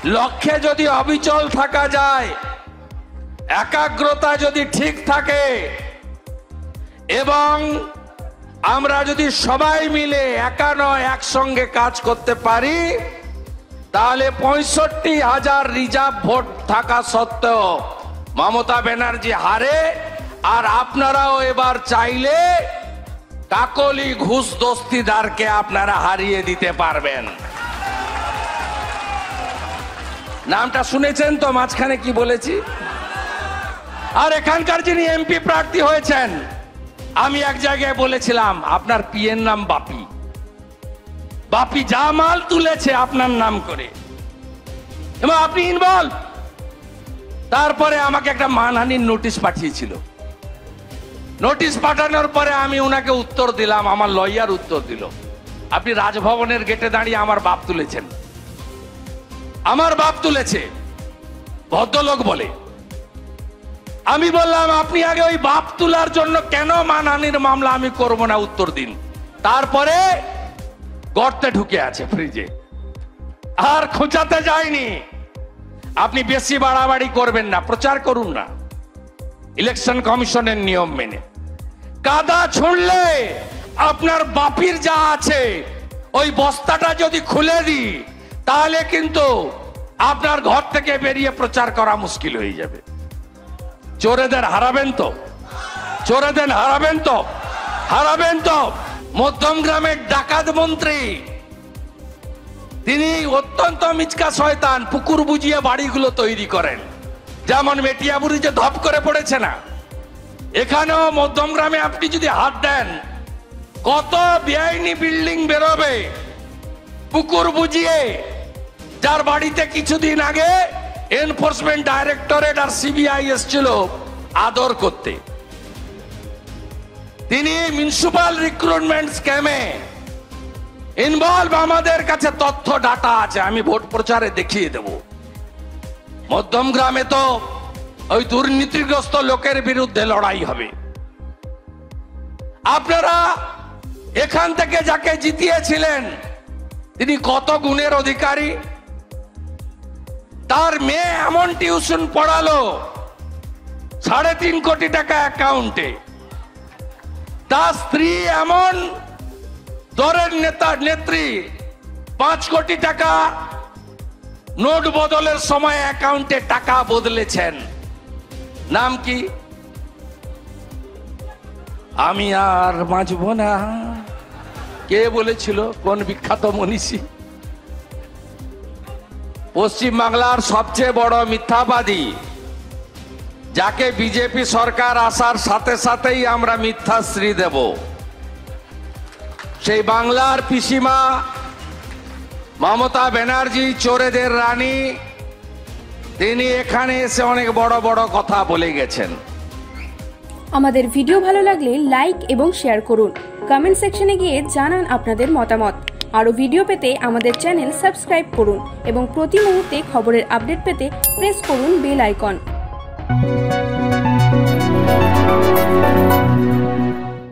লক্ষ্যে যদি অবিচল থাকা যায়, একাগ্রতা যদি ঠিক থাকে এবং আমরা যদি সবাই মিলে একা নয় একসঙ্গে কাজ করতে পারি, তাহলে 65,000 রিজার্ভ ভোট থাকা সত্ত্বেও মমতা ব্যানার্জি হারে। আর আপনারাও এবার চাইলে কাকলি ঘুষ দস্তিদারকে আপনারা হারিয়ে দিতে পারবেন। নামটা শুনেছেন তো মাঝখানে কি বলেছি? আর এখানকার যিনি এমপি প্রার্থী হয়েছেন, আমি এক জায়গায় বলেছিলাম আপনার পিএর নাম বাপি। বাপি যা মাল তুলেছে আপনার নাম করে এবং আপনি ইনভলভ। তারপরে আমাকে একটা মানহানির নোটিশ পাঠিয়েছিল। নোটিশ পাঠানোর পরে আমি ওনাকে উত্তর দিলাম, আমার লয়ার উত্তর দিল, আপনি রাজভবনের গেটে দাঁড়িয়ে আমার বাপ তুলেছেন। আমার বাপ তুলেছে, ভদ্রলোক বলে। আমি বললাম আপনি আগে ওই বাপ তোলার জন্য কেন মানহানির মামলা আমি করব না, উত্তর দিন। তারপরে গর্তে ঢুকে আছে ফ্রিজে, আর খোঁচাতে যায়নি। আপনি বেশি বাড়াবাড়ি করবেন না, প্রচার করুন না ইলেকশন কমিশনের নিয়ম মেনে। কাদা ছুঁড়লে আপনার বাপির যা আছে ওই বস্তাটা যদি খুলে দিই, তাহলে কিন্তু আপনার ঘর থেকে বেরিয়ে প্রচার করা মুশকিল হয়ে যাবে। চোরেদের হারাবেন তো, চোরেদের হারাবেন তো, হারাবেন তো। মধ্যমগ্রামের ডাকাত মন্ত্রী, তিনি অত্যন্ত মিচকা শয়তান, পুকুর বুঝিয়ে বাড়িগুলো তৈরি করেন। যেমন মেটিয়াবুড়ি যে ধপ করে পড়েছে না, এখানেও মধ্যমগ্রামে আপনি যদি হাত দেন, কত বেআইনি বিল্ডিং বেরোবে পুকুর বুঝিয়ে, যার বাড়িতে কিছুদিন আগে এনফোর্সমেন্ট ডাইরেক্টরেট আর সিবিআই এসেছিল আদর করতে। তিনি মিউনিসিপাল রিক্রুটমেন্ট স্ক্যামে ইনভলভ, আমাদের কাছে তথ্য ডাটা আছে, আমি ভোট প্রচারে দেখিয়ে দেব। মধ্যমগ্রামে তো ওই দুর্নীতিগ্রস্ত লোকের বিরুদ্ধে লড়াই হবে। আপনারা এখান থেকে যাকে জিতিয়েছিলেন, তিনি কত গুণের অধিকারী। তার মেয়ে এমন টিউশন পড়ালো 3.5 কোটি টাকা অ্যাকাউন্টে। তার স্ত্রী এমন দরের নেত্রী 5 কোটি টাকা নোট বদলের সময় অ্যাকাউন্টে টাকা বদলেছেন। নাম কি? আমি আর বাঁচব না। কে বলেছিল? কোন বিখ্যাত মনীষী? পশ্চিম বাংলার সবচেয়ে বড় মিথ্যাবাদী, যাকে বিজেপি সরকার আসার সাথে সাথেই আমরা মিথ্যাশ্রী দেব, সেই বাংলার পিসিমা মমতা ব্যানার্জি, চোরেদের রানী, তিনি এখানে এসে অনেক বড় বড় কথা বলে গেছেন। আমাদের ভিডিও ভালো লাগলে লাইক এবং শেয়ার করুন। কমেন্ট সেকশনে গিয়ে জানান আপনাদের মতামত। আরো ভিডিও পেতে আমাদের চ্যানেল সাবস্ক্রাইব করুন এবং প্রতি মুহূর্তে খবরের আপডেট পেতে প্রেস করুন বেল আইকন।